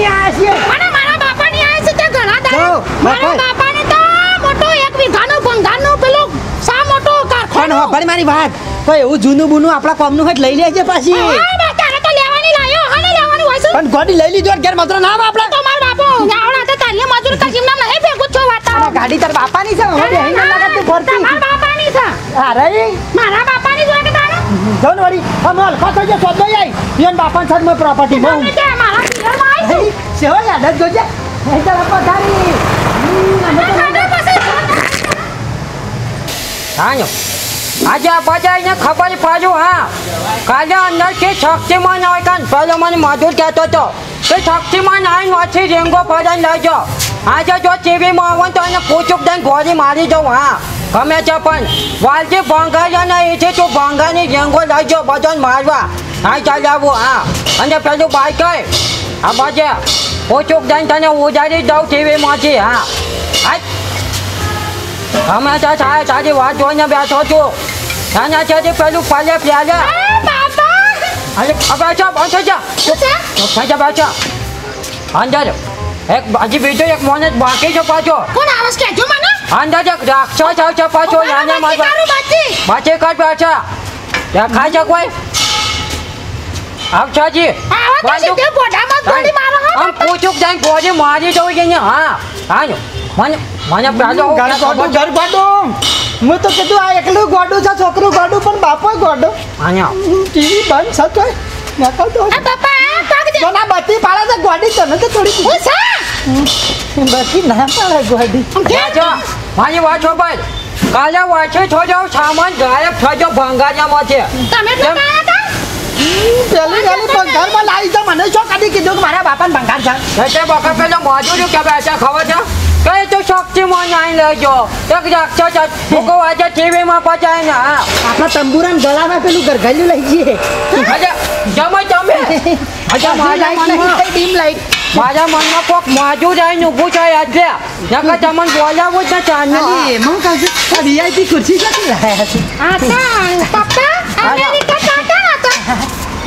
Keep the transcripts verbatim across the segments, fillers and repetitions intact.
આયા છીએ મને મારા બાપાની આયા છે તે ઘણા દાડા મારા બાપાને તો મોટો એક વીઘાનો ભંગારનો પેલો સા મોટો કારખાનો પણ ભાઈ મારી વાત તો એવું જૂનું બુનું આપણા કોમનું હોય લઈ લેજે પાછી હા બા તારે તો લેવાની લાયો હને લેવાની હોય છે પણ ગાડી લઈ લીધો ઘેર માત્ર ના આપણે તો મારા બાપો આવડા તો તારી મજૂર કશીમ ના નહીં ભેગું છો વાતા ગાડી તાર બાપાની છે હવે બેહી ન લાગત તું ફરતી મારા બાપાની છે અરે મારા બાપાની જોય કે તારે જોન વળી અમલ કોતો જે સોદો આઈ યન બાપાન સાથ મે પ્રોપર્ટી બહુ તમે કે મારા પિયરમાં આવી છું સેવા યાદ જ જોજે એ ચાલ આપો તારી હાયો આજે બજાઈને ખબર પાડું હા કાલે અંદર કે શક્તિમાન આવે કાન પેલો મને મજૂર કહેતો હતો કે શક્તિમાન આવીને વાંચી રેંગો પડાઈને લાવજો આજે જો ટીવીમાં આવો તો એને પૂછુક દઈને ગોળી મારી જાઉં હા ગમે છે પણ વાલજી ભંગારિયાના એ છે તું ભંગાની રેંગો લાવજો બધાને મારવા હા ચાલ આવું હા અને પેલું બાઈક આ બાજે પૂછુક દઈને તને ઉજાડી દઉં ટીવીમાંથી હા હા અમે તો સાહેબ તારી વાત જોઈને બેઠો છું નાના છે પેલું પાલે પ્યાલે અરે બેઠો બેઠો જા બેઠો બેઠો અંદર એક હજી બીજો એક મોને બાકી છે પાછો કોણ આવસ કે જો મને અંદર એક રાક્ષસ આવશે પાછો નાને મારવા બાચે કર બેઠા દેખાય છે કોઈ આવછાજી આવા તો તે બોડામાં ગોળી મારો આમ પૂછુક જઈને ગોળી મારી દઉં કે હા હા મને મને પેલો ઘર ગોડું ઘર ગોડું હું તો કીધું આ એકલું ગોડું છે છોકરું ગોડું પણ બાપો ગોડો આયા ટીવી બંધ છે તોય નકલ તો આ બાપા પાક દે જો ના બત્તી પાડે છે ગોડી તને તો થોડી હું સા બત્તી ના પાડે ગોડી જો મારી વાત છો ભાઈ કાલે વાંચે છો જાવ સામાન ગાયબ થજો ભંગારિયામાંથી તમે તો કાયા તા પેલી ગાલી ભંગારમાં લાવી છે મને શું કદી કીધું કે મારા બાપાને ભંગાર છે એટલે બકા પેલો મજૂરી કે બેઠા ખબર છે કઈ તો શક્તિમાન આવીને લેજો એક રાક્ષસ મૂકો આજે ટીવીમાં પચાય ને હા આપણા તંબુરાન ગળામાં પેલું ગરગલ્યું લઈ જઈએ આજે જમે જમે આજે મારા મનમાં ડીમ લાઈટ મારા મનમાં કોક મજૂર આવીને ઊભું છે આજે નકર તમને બોલાવું જ ને ચાંદની એમાં કહું છું આ વીઆઈપી ખુરશી ક્યાંથી લાયા છે આ તા પપ્પા અમેરિકા કાકા હતા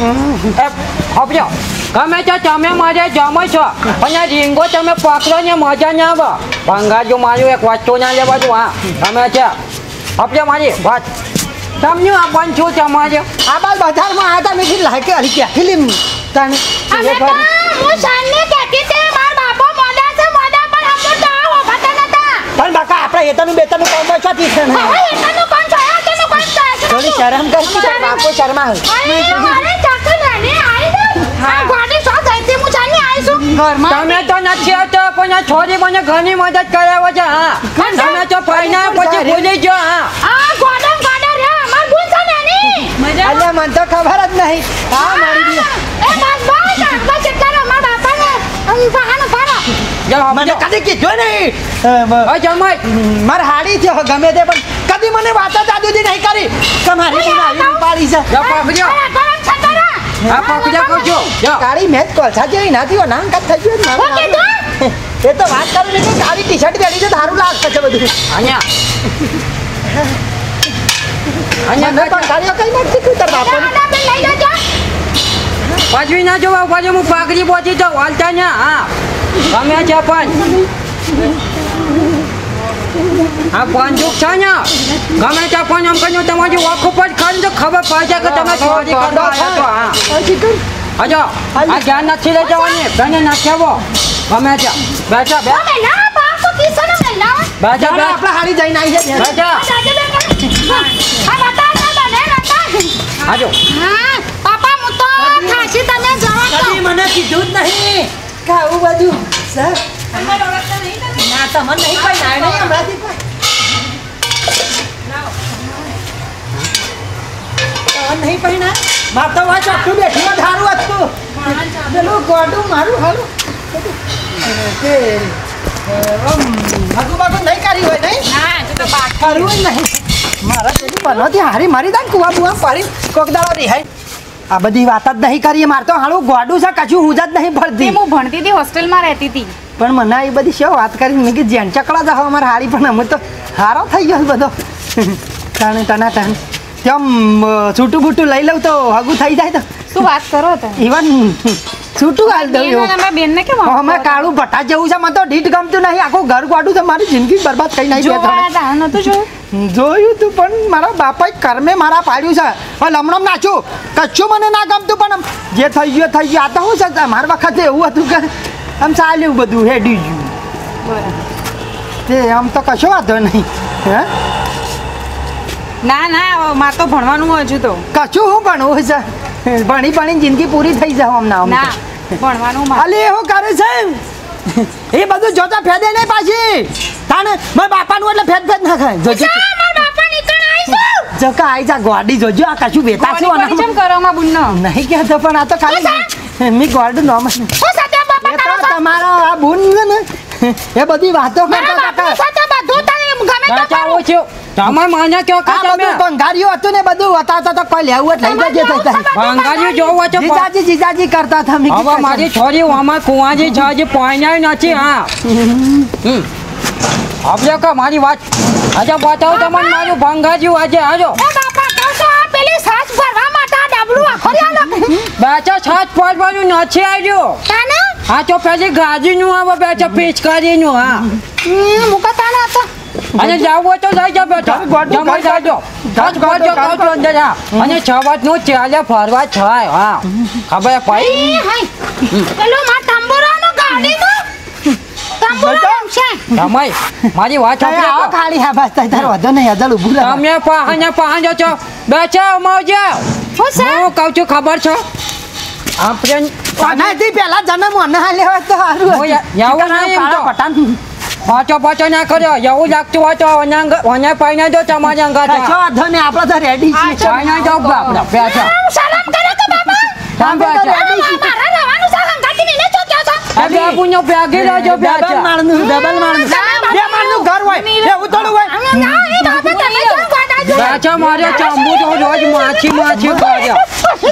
એ હપ્યો ગમે તો તમે મારે જમો છો પણ આ રીંગો તમે પકડો ને મજા ના આવે ભંગાજો મારું એક વસ્તુ ના લેવા દઉં હા તમે છે હપ્યો મારી વાત તમને આ બંધ છું તમારે આ બાલ બજારમાં આવ્યા હતા મેં કીધું લાગે હરી ક્યાંથી લીમ તને અમે તો હું સાને કહેતી તે માર બાપો મોડા છે મોડા પણ હમ તો આવો પતા નતા પણ બાકા આપણે એતાનું બેતાનું કામ છતી છે ને હવે એકાનું કોણ છે તેનું કોણ છે થોડી શરમ કરતી તાર બાપો શરમા અરે ચાકુ નાને આઈ દે આ ગાડી સો જઈતી હું ચાલી આઈ છું ઘરમાં તમે તો નથી આવતો પણ આ છોરી મને ઘણી મદદ કરાવે છે હા તમે તો ફાઈના પછી ભૂલી ગયો હા આ ગોડમ ગોડા રે માર ભૂલ છે નાની અલ્યા મને તો ખબર જ નહીં હા મારી દી એ બસ બસ બસ ચેટલા માર બાપાને અમ બહાનો પાડો મને કદી કીધું નહીં હા જમાઈ માર હાડી છે ગમે તે પણ કદી મને વાત જ આદુજી નહીં કરી તમારી મને આવી ઉપાડી છે જા પકડ્યો ગરમ છે તારા હા પકડ્યો કહું છું જા કાળી મેચ કોલસા જેવી નાથી ઓ નામ કાત થઈ ગયું હું કીધું એ તો વાત કરું ને કે કાળી ટી-શર્ટ પહેરી છે સારું લાગશે છે બધું અહીંયા અને પણ કાળીઓ કઈ નથી તું તાર બાપો દાદા બે લઈ જજો પાછવી ના જોવા પાછી હું પાકડી પહોંચી જાઉં હાલતા ને હા ગમે છે પણ આ પાંચુક છે ને ગમે તે પણ એમ કહ્યું તમારી ઓખ ઉપર ખાલી તો ખબર પડશે કે તમે ચોરી કરવા આવ્યા છો હા હજો આ ધ્યાન નથી લઈ જવાની બેને નાખી આવો ગમે છે બેઠા બે અમે ના બાપો કિસનો મે ના બેઠા બે આપણે હાડી જઈને આવી છે બેઠા દાદા બે હા બતા ના બને રતા આજો હા પાપા મુ તો ખાસી તમે જવા તો કદી મને કીધું જ નહીં કે આવું બધું સર તમારે ઓળખતા નહીં તમે ના તમને નહીં કોઈ ના નહીં હમણાંથી કોઈ તમને નહીં પૈણા માર તો વાત આખું બેઠી ધારું હતું પેલું ગોડું મારું હાલું કે આમ હગુ બાગુ નહીં કરી હોય નહીં ના તું તો બાકી કરવું જ નહીં મારા પેલી પનોથી હારી મારી દે કુવા બુવા પાડી કોક દાડો રિહાઈ આ બધી વાત જ નહીં કરીએ મારે તો હાલું ગોડું છે કશું હું જ નહીં ભરતી હું ભણતી હતી હોસ્ટેલમાં રહેતી હતી પણ મને એ બધી શું વાત કરી મેં કે જેન ચકડા જાવ અમારે હારી પણ અમે તો હારો થઈ ગયો બધો ટાણે ટના ટાણ તેમ છૂટું બૂટું લઈ લઉં તો હગું થઈ જાય તો શું વાત કરો તમે ઇવન છૂટું હાલ દઉં એવું. અમે બેનને કેમ અમે કાળું ભટ્ટા જેવું છે મને તો ઢીઠ ગમતું નહીં આખું ઘર ગોડું છે મારી જિંદગી બરબાદ થઈ નાખી જોવા હતા નતું જોયું જોયું તું પણ મારા બાપાએ કર્મે મારા પાડ્યું છે પણ લમણમ નાખ્યું કશું મને ના ગમતું પણ આમ જે થઈ ગયું થઈ ગયું આ તો શું છે મારા વખતે એવું હતું કે આમ ચાલ્યું બધું હેડી ગયું તે આમ તો કશો વાંધો નહીં હે ના ના મારે તો ભણવાનું હજુ તો કશું હું ભણવું છે ભણી ભણીને જિંદગી પૂરી થઈ જાવ આમ ના ના ભણવાનું મારે અલી એવું કરે છે એ બધું જોતા ફેદે નહીં પાછી તાને મારા બાપાનું એટલે ફેદ ફેદ ના ખાય જોજો મારા બાપા નીકળ આઈશું જકા આઈ જા ગોડી જોજો આ કશું બેતા છે કોની કેમ કરો માં બુન્નો નહીં કહેતો પણ આ તો ખાલી મી ગોડ નો મન હું સાથે બાપા એ તો તારો તમારો આ બુન છે ને એ બધી વાતો મારા કરતા બાપા હતા સાથે બધું તને ગમે તો ચાચા કરું. ઓછો તમે મને કયો આ કે તમે બધું ભંગારીઓ હતું ને બધું હતા તો કોઈ લેવું જ લઈ જજે થતા ભંગારી જોવો છો જીજાજી જીજાજી કરતા હતા મેં હવે કીધું મારી છોરી આમાં કુંવાજી છે હજી પોઈનાય નથી હા હમ આપણે કે મારી વાત આજે બતાવો તમને મારું ભંગાજી આજે હાજો એ બાપા કહું છું આ પેલી સાસ ભરવા માટે આ ડબલું આખોરી આલો બેચા છાત પડવાનું નથી આવ્યું તાને હા તો પેલી ગાજીનું આવે બેચા પિચકારીનું હા મુકા તાને હતા અને જાવ હોય તો લઈ જાવ બેટા ઘર ગોડું, જમાઈ ઘર જાજો ઘર ઘર ગોડું, ગોડું, ઘર ઘર અંદર હા અને છ વાતનું ચાલે ફરવા છાય હા ખબર એ પડી હાય પેલો માર તંબુરાનો ગાડીનો તંબુરો છે જમાઈ મારી વાત તમે આવો સાંભળો ખાલી હા બસ તાર વધો નહીં અદલ ઊભું રહો તમે પહાને પહાજો છો બેચા અમાવજે હું છે હું કહું છું ખબર છે આપણે આનાથી પહેલા જન્મ મને હાલ્યો હોત તો સારું હું યા- યાવું નહીં એમ તો. પટાન પાછો પાછો ના કર્યો એવું લાગતું હોય તો ઓને પાઈને જો તમારી અંગાત કશો વાંધો નહીં આપણે તો રેડી છીએ પાઈને જાવ આપણે બેચા સલામ કરે તો બાપા તમે બેચા મારા રહેવાનું છે હંગાતી ને છો ક્યાં છો એ બાબુનો બેગી લેજો ડબલ બેચા માળનું ડબલ માળનું બે માળનું ઘર હોય એવું થોડું હોય ના એ બાપા તમે જો ગાડા જો બેચા મારે ચાંબુ તો રોજ માછી માછી કર્યા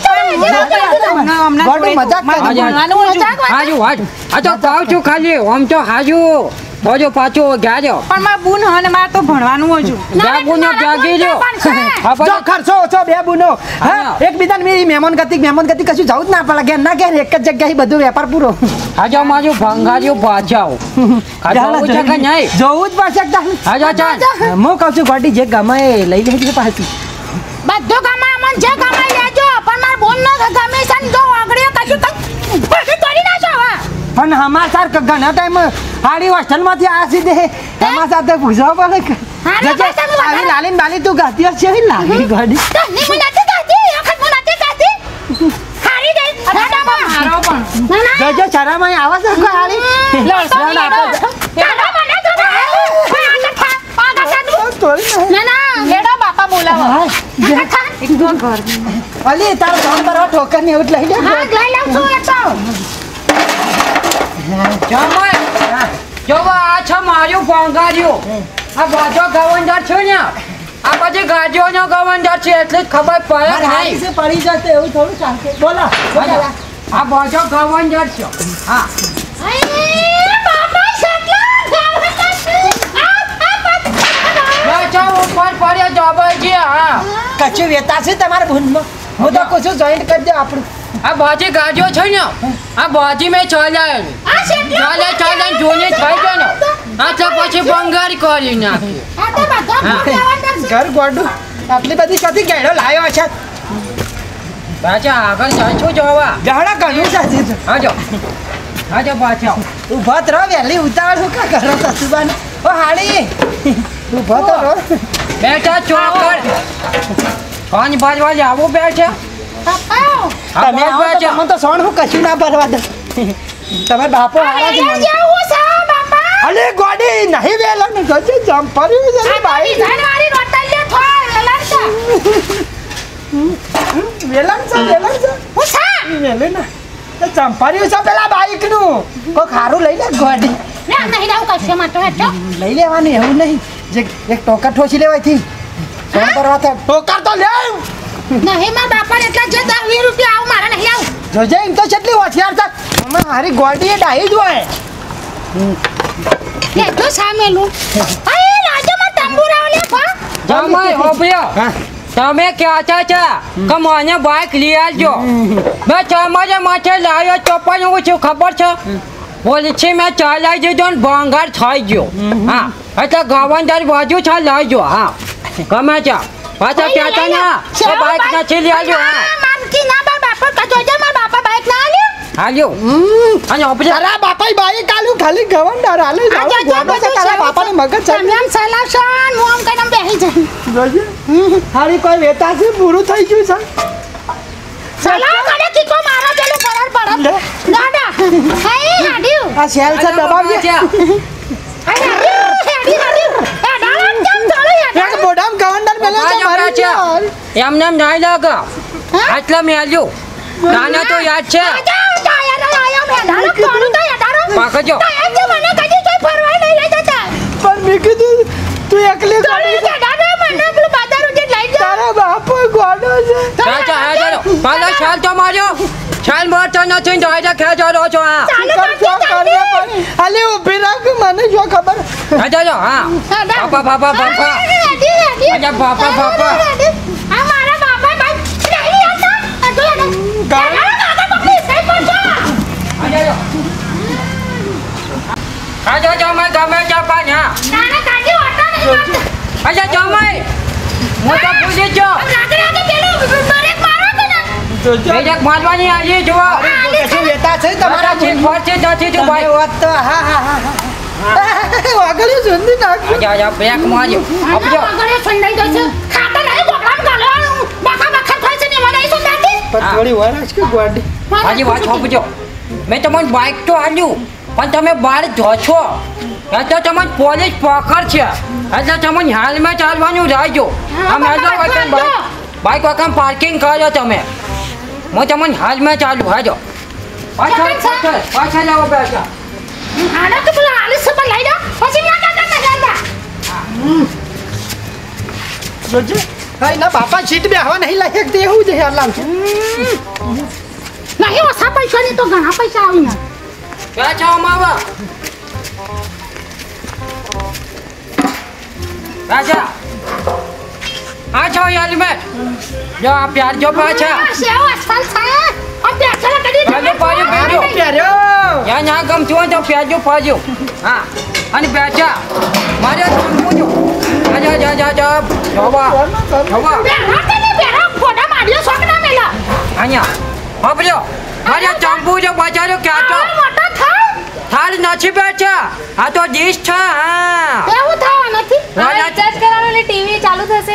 ગોડું મજાક કરે. ભણવાનું હાજુ હાજુ આ તો કહું છું ખાલી આમ તો હાજુ હોજો પાછું ગાજો પણ મારા બુન હે મારે તો ભણવાનું હજુ બાબુનો બેગી લ્યો હા જો પછી ખર્ચો ઓછો બે બુનો હા હા. એકબીજાને મેરી મહેમાન ગતિ મહેમાન ગતિ કશું જવું જ ના પડે ઘેર ના ઘેર એક જ જગ્યાએ બધું વેપાર પૂરો હાજો મારું ભંગાર્યું પાછાવ ખાધું છે કે નહીં જોવું જ પડશે એકદમ. હાજો ચાલ હું કહું છું ગોડી જે ગમે એ લઈ લેજો પાછી બધું ગમાય મન જે ગમાય લેજો પણ માર બોન નો ગમે છે ને જો આગળીઓ કશું કઈ પછી કરી નાખો હવે પણ હમાચાર ક- ઘણા ટાઈમ હાડી હોસ્ટેલમાંથી આવ્યા સીધે એમાં સાથે પૂછવા પડે કે હારે જજે, પૈસા નું આવી વધારે. લાલીન બાલી તું ગાતી હશે એવી લાગી ગોડી તને મને નથી ગાતી વખત મને નથી ગાતી હારી ગઈ અડાડામાં મારો પણ ના ના જોજો શરમાઈ આવે છે કોઈ હાડી લડતો લડ આપે છે. તારા મને તો આગળ થા આગળ થા તું. તોડી નાખ. ના ના લેડો બાપા બોલાવો હા, જે- આગળ થા એક તો ઘર અલી તારો ફોન પર ઠોકર ને એવું જ લઈ લે હા લઈ લઉં છું એ તો જમાઈ જો આ છે મારું ભંગાર્યું આ બાજો ગવંદર છે ને આ પછી ગાડીઓનો ગવંદર છે એટલે જ ખબર પડે મારે હાડી નહીં છે પડી જશે એવું થોડું ચાલશે બોલો બોલો. આ બાજો ગવંદર છે હા અરે બાપા સટલા બેચા ઉપર પડ્યો જબરજી હા કચ્છું વેતા છે તમારા ભૂનમાં હું તો કશું જોઈન્ટ કરી દો આપણું આ બાજી ગાડીઓ છે ને આ બાજી મેં ચલાવેલી આ સટલા ચાલે ચાલે જૂની થઈ ગઈ ને આ તો પછી બંગાળી કરી નાખી આ તો બધા ભૂલાવાના છે ઘર ગોડું આટલી બધી કથી ગેડો લાવ્યો છે પાછા આગળ ચાલશું જોવા ગહડા ઘણું છે હજી તો. હાજો હાજો પાછા ઊભા તો રહો વહેલી ઉતાવળ હું કા કરો સસુબાને ઓ હાડી ઊભા તો રહો બેટા ચોકડ કોણ બાજવા આવું બેઠે પપ્પા આ તમે આવો તો તમને તો સોણ હું કશું ના ભરવા દે તમે બાપો હારા જ અહીંયા મને. જેવું છે બાપા અલે ગોડી નહીં વેલા ને ગજે જમ પડ્યું છે આ ભાઈ ડિઝાઇન વાળી રોટલીઓ થોય લલડતા વેલણ છે વેલણ છે હું છે વેલે ના તો ચંપાર્યું છે પેલા બાઈક નું કોઈ ખારું લઈ લે ગોડી ના નહીં લાવ કશે માટો હેઠો લઈ લેવાનું એવું નહીં જે એક ટોકર ઠોસી લેવાય થી સોણ કરવા તો ટોકર તો લે નહીં મારા બાપાને એટલા જે દસ વીસ રૂપિયા આવું મારે નહીં આવું જોજે એમ તો કેટલી હોશિયાર છે અમે મારી ગોડી એ ડાહી જ હોય લેજો સામેલું અરે રાજ્યમાં તંબુરાઓ લે પા જમાઈ ઓબ્યો હા તમે કહેતા છે કે મને બાઇક લઈ આવજો મેં તમારે માથે લાવ્યો તો પણ હું શું ખબર છે પોલીસી મેં ચલાવી દીધો ને ભંગાર થઈ ગયો હા એટલે ગવર્નર બાજુ છે લાવજો હા ગમે છે પાછા કહેતા ના કે બાઇક નથી લઈ આવજો હા માનકી ના બા બાપા કજો મારા બાપા બાઇક ના આલ્યો હાલ્યો અને આપણે તારા બાપાએ બાઈક આલ્યું ખાલી ગવંડાર હાલે જાવ ગોડો છે તારા બાપાને મગજ છે તમે આમ સલાશન હું આમ કઈને બેહી જઈ જોજે હારી કોઈ વેતા છે પૂરું થઈ ગયું છે સલા કરે કીકો મારો પેલું પરર પરર દાદા હે હાડ્યું આ સેલ છે દબાવજે હે હાડ્યું હાડી હાડી એ દાડા કેમ ચાલે એક બોડામ ગવંડાર મેલે તો મારી છે એમને એમ નહીં લાગે આટલા મેલ્યો નાના તો યાદ છે પાકજો પણ મેં કીધું તું એકલી તારા બાપો ગોડો છે ચાલ ચાલ હા ચાલો પાછા છાલ તો માર્યો છાલ મારતો નથી તો આજે ખેંચો રહો છો હા હાલે ઊભી રાખ મને જો ખબર હા ચાલો હા બાપા બાપા બાપા અજા બાપા બાપા આજો જમાઈ ગમે જાપાન હા આજો જમાઈ હું તો પૂછી જો બેજક મારવાની આવી જો શું વેતા છે તમારા છે ફરશે નથી તો ભાઈ વાત તો હા હા હા વાગલે જલ્દી નાખ આજા આજા બ્રેક માર્યો આપજો પણ થોડી વાર આજ કે ગોડી હાજી વાત આપજો મેં તમને બાઇક તો આલ્યું પણ તમે બહાર જો છો એટલે તમને પોલીસ પકડ છે એટલે તમને હાલમાં ચાલવાનું રહેજો આમ હેલો વખત બાઇક બાઇક વખત પાર્કિંગ કર્યો તમે હું તમને હાલમાં ચાલુ હાજો પાછળ પાછળ પાછળ લાવો બેસા જોજે હા ના બાપા સીટ બેહવા નહીં લાયક તે એવું જ હેર લાવ છે નહીં ઓછા પૈસા ની તો ઘણા પૈસા આવી ને બેઠા માવા રાજા આ છો હેલ્મેટ જો આ પ્યાર જો પાછા સેવ અસફાલ છે આ બેસા કડી પાજો પાજો પાજો પહેર્યો યા ના ગમતું હોય તો પ્યાજો પાજો હા અને બેઠા મારે પૂછો આજા જા જા જા જોવા જોવા બેહા તને બેહા ફોડા માર્યો શોક ના મેલા અહીંયા બાપજો મારે ચંપુ જો બજારો ક્યાં તો મોટો થાય થાળ નથી બેઠા આ તો ડીશ છે હા એવું થવા નથી રાજા રિચાર્જ કરવાનું એટલે ટીવી ચાલુ થશે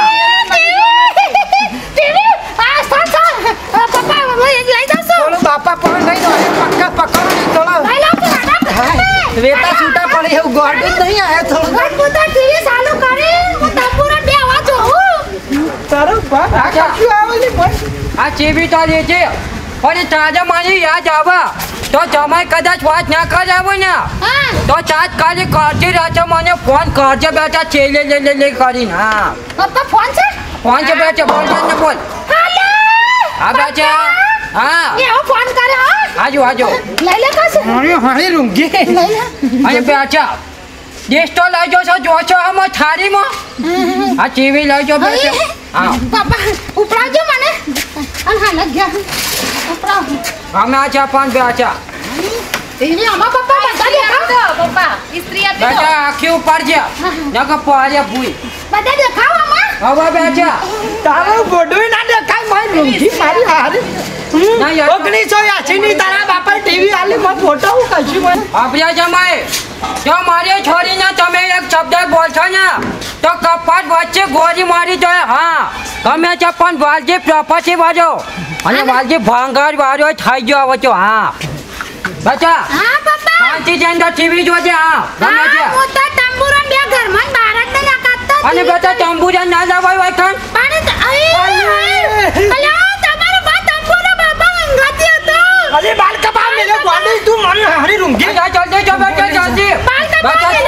ટીવી આ સાસા પપ્પા લઈ જાસો બોલો બાપા પણ નહીં તો પક્કા પકડો નહીં થોડો લઈ લાવ તો વેતા છૂટા પડે એવું ગોડું જ નહીં આયા થોડું ગટપુતા ટીવી ચાલુ કરી હું તંબુરા બે આવા જોઉં તારો બાપ આ કશું આવે નહીં પણ આ ચીવી તો લે છે પણ તાજા મારી યાદ આવે તો જમાઈ કદાચ વાત ના કરાવો ને હા તો તાત્કાલિક કરતી રહેશે મને ફોન કરજે બેટા છે લે લે લે લે કરીને હા પપ્પા ફોન છે ફોન છે બેટા બોલ ને બોલ હાલો હા બેટા હા એ ફોન કરે હા આજો આજો લઈ લે કાસે હાણી હાણી રૂંગી લઈ લે અને બેટા દેશ તો લઈ જો છો જો છો આમાં થાળીમાં આ ટીવી લઈ જો બેટા હા પપ્પા ઉપરાવજો મને અને હા લગ ગયા ઉપરાવ અમે આ ચા પાન બેટા એની અમા પપ્પા બધા દેખાવ પપ્પા ઇસ્ત્રી આપી દો બેટા આખી ઉપર છે નકા પાડ્યા ભૂઈ બધા દેખાવ અમા હવે બેટા તારો ગોડું ના દેખાય મારી રૂંગી મારી હારી ના યાર ઓગણીસો એસી ની તારા બાપા ટીવી આલી માં ફોટો હું કશું મને આપણે જમાઈ જો મારી છોરીને તમે એક શબ્દ બોલશો ને તો કપાટ વચ્ચે ગોળી મારી જાય હા ગમે છે પણ વાલજી પ્રોપર્ટી વાળો અને વાલજી ભાંગાર વાળો થઈ ગયો હવે તો હા બચા હા પપ્પા શાંતિ જઈને ટીવી જોજે હા ગમે છે હું તો તંબુરા બે ઘરમાં બહાર જ ન લાગતા અને બેટા તંબુરા ના જવાય હોય કાન પણ અલ્યા તમારો બા તંબુરા બાપા અંગાતી હતો અરે બાલ કપા મેલે ગોડું તું મારી હારી રૂંગી જા જલ્દી જો બેટા જલ્દી બેટા